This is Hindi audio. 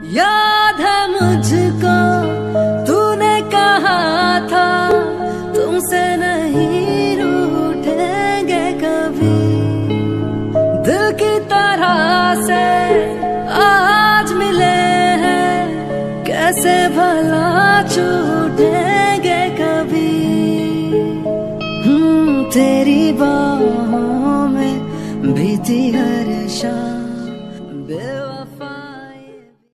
याद है मुझको तूने कहा था तुमसे नहीं रूठेंगे कभी। दिल की तरह से आज मिले हैं, कैसे भला छूटेंगे कभी। तेरी बाहों में बीती हर शाम बेवा